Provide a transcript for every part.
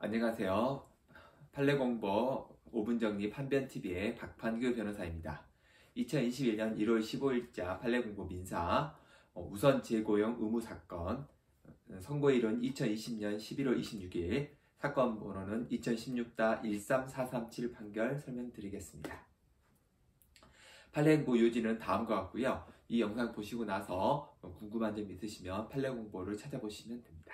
안녕하세요. 판례공보 5분 정리 판변TV의 박판규 변호사입니다. 2021년 1월 15일자 판례공보 민사 우선 재고용 의무 사건 선고일은 2020년 11월 26일 사건 번호는 2016-13437 판결 설명드리겠습니다. 판례공보 요지는 다음과 같고요. 이 영상 보시고 나서 궁금한 점 있으시면 판례공보를 찾아보시면 됩니다.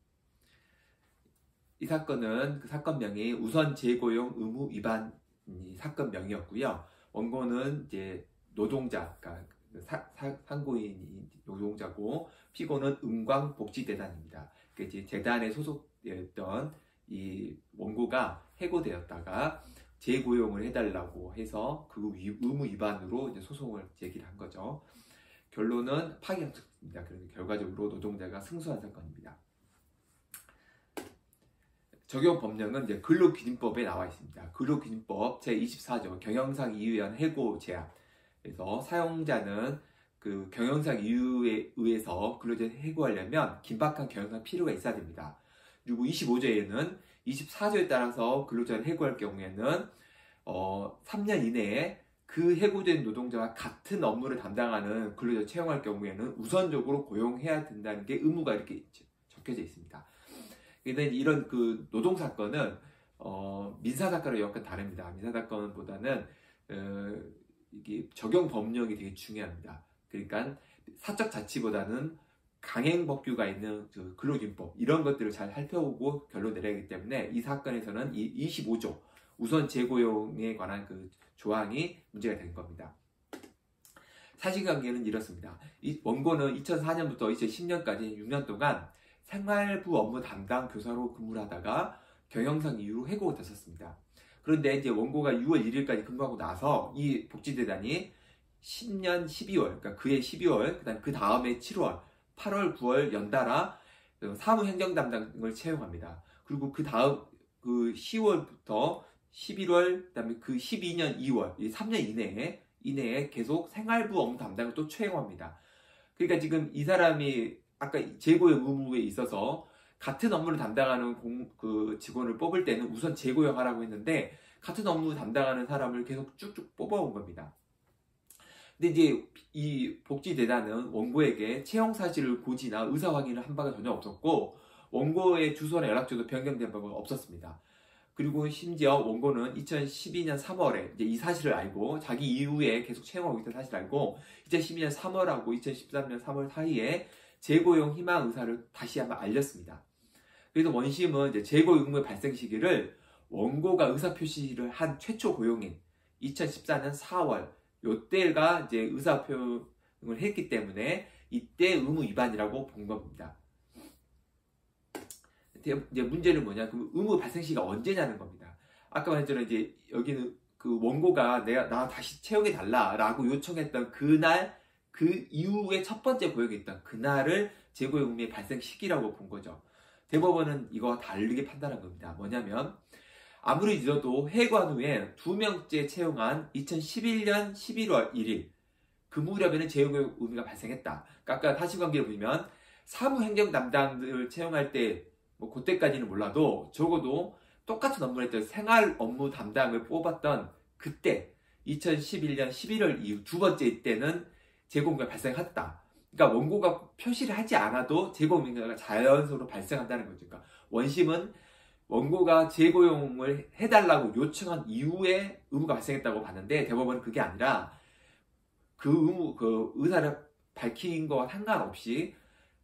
이 사건은 그 사건명이 우선 재고용 의무 위반 사건명이었고요. 원고는 이제 노동자, 그러니까 상고인이 노동자고 피고는 은광복지재단입니다. 그러니까 이제 재단에 소속되었던 이 원고가 해고되었다가 재고용을 해달라고 해서 그 의무 위반으로 이제 소송을 제기를 한 거죠. 결론은 파기환송입니다. 그래서 결과적으로 노동자가 승소한 사건입니다. 적용 법령은 이제 근로기준법에 나와 있습니다. 근로기준법 제24조 경영상 이유에 의한 해고 제한. 그래서 사용자는 그 경영상 이유에 의해서 근로자를 해고하려면 긴박한 경영상 필요가 있어야 됩니다. 그리고 25조에는 24조에 따라서 근로자를 해고할 경우에는 3년 이내에 그 해고된 노동자와 같은 업무를 담당하는 근로자를 채용할 경우에는 우선적으로 고용해야 된다는 게 의무가 이렇게 적혀져 있습니다. 이런 그 노동사건은 민사사건과 약간 다릅니다. 민사사건보다는 이게 적용 법령이 되게 중요합니다. 그러니까 사적 자치보다는 강행법규가 있는 그 근로기준법 이런 것들을 잘 살펴보고 결론 내려야 하기 때문에 이 사건에서는 이 25조 우선 재고용에 관한 그 조항이 문제가 된 겁니다. 사실관계는 이렇습니다. 이 원고는 2004년부터 2010년까지 6년 동안 생활부 업무 담당 교사로 근무를 하다가 경영상 이유로 해고가 됐었습니다. 그런데 이제 원고가 6월 1일까지 근무하고 나서 이 복지재단이 10년 12월, 그러니까 그해 12월, 그 다음에 7월, 8월, 9월 연달아 사무행정 담당을 채용합니다. 그리고 그 다음 그 10월부터 11월, 그다음에 그 12년 2월, 이 3년 이내에 계속 생활부 업무 담당을 또 채용합니다. 그러니까 지금 이 사람이 아까 재고용 의무에 있어서 같은 업무를 담당하는 그 직원을 뽑을 때는 우선 재고용하라고 했는데 같은 업무 담당하는 사람을 계속 쭉쭉 뽑아온 겁니다. 근데 이제 이 복지재단은 원고에게 채용 사실을 고지나 의사 확인을 한 바가 전혀 없었고 원고의 주소나 연락처도 변경된 바가 없었습니다. 그리고 심지어 원고는 2012년 3월에 이제 이 사실을 알고 자기 이후에 계속 채용하고 있다는 사실을 알고 2012년 3월하고 2013년 3월 사이에 재고용 희망 의사를 다시 한번 알렸습니다. 그래서 원심은 이제 재고용 의무 발생 시기를 원고가 의사 표시를 한 최초 고용인 2014년 4월 요때가 이제 의사 표명을 했기 때문에 이때 의무 위반이라고 본 겁니다. 이제 문제는 뭐냐? 그 의무 발생 시기가 언제냐는 겁니다. 아까 말했잖아요. 이제 여기는 그 원고가 나 다시 채용해 달라라고 요청했던 그날 그 이후에 첫 번째 고용이 있던 그날을 재고용 의무의 발생 시기라고 본 거죠. 대법원은 이거와 다르게 판단한 겁니다. 뭐냐면 아무리 늦어도 해고한 후에 2명째 채용한 2011년 11월 1일 그 무렵에는 재고용 의무가 발생했다. 그러니까 아까 사실관계를 보면 사무행정 담당을 채용할 때 뭐 그때까지는 몰라도 적어도 똑같은 업무를 했던 생활 업무 담당을 뽑았던 그때 2011년 11월 이후 두 번째 때는 재고용무가 발생했다. 그러니까 원고가 표시를 하지 않아도 재고용무가 자연스러로 발생한다는 거죠. 그러니까 원심은 원고가 재고용을 해달라고 요청한 이후에 의무가 발생했다고 봤는데 대법원은 그게 아니라 그 의무, 그 의사를 밝힌 거와 상관없이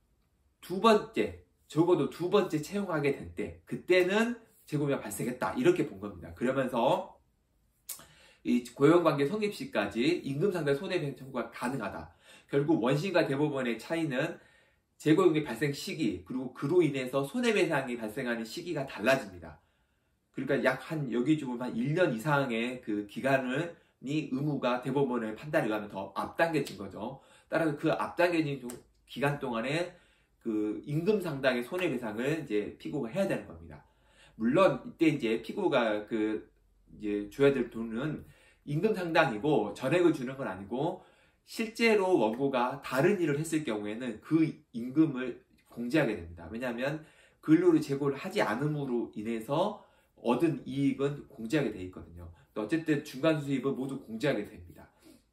적어도 두 번째 채용하게 된 때, 그때는 재고용이 발생했다. 이렇게 본 겁니다. 그러면서 이 고용관계 성립 시까지 임금상달 손해배상 청구가 가능하다. 결국 원심과 대법원의 차이는 재고용의 발생 시기 그리고 그로 인해서 손해배상이 발생하는 시기가 달라집니다. 그러니까 여기 지금 한 1년 이상의 그 기간이 의무가 대법원의 판단에 의하면 더 앞당겨진 거죠. 따라서 그 앞당겨진 기간 동안에 그 임금 상당의 손해배상을 이제 피고가 해야 되는 겁니다. 물론 이때 이제 피고가 이제 줘야 될 돈은 임금 상당이고 전액을 주는 건 아니고 실제로 원고가 다른 일을 했을 경우에는 그 임금을 공제하게 됩니다. 왜냐하면 근로를 제고를 하지 않음으로 인해서 얻은 이익은 공제하게 돼 있거든요. 어쨌든 중간 수입은 모두 공제하게 됩니다.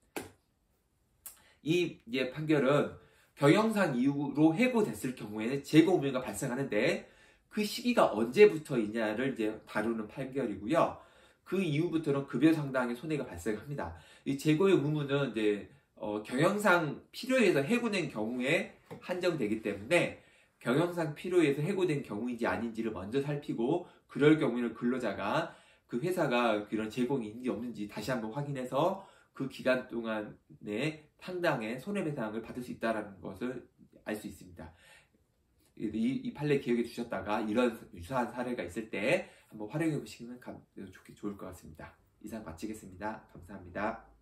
이 판결은 경영상 이유로 해고됐을 경우에는 재고 의무가 발생하는데 그 시기가 언제부터이냐를 다루는 판결이고요. 그 이후부터는 급여 상당의 손해가 발생합니다. 이 재고의 의무는 경영상 필요해서 해고된 경우에 한정되기 때문에 경영상 필요해서 해고된 경우인지 아닌지를 먼저 살피고 그럴 경우에는 근로자가 그 회사가 그런 제공이 있는지 없는지 다시 한번 확인해서 그 기간 동안에 상당의 손해배상을 받을 수 있다는 것을 알 수 있습니다. 이 판례 기억해 주셨다가 이런 유사한 사례가 있을 때 한번 활용해 보시면 좋을 것 같습니다. 이상 마치겠습니다. 감사합니다.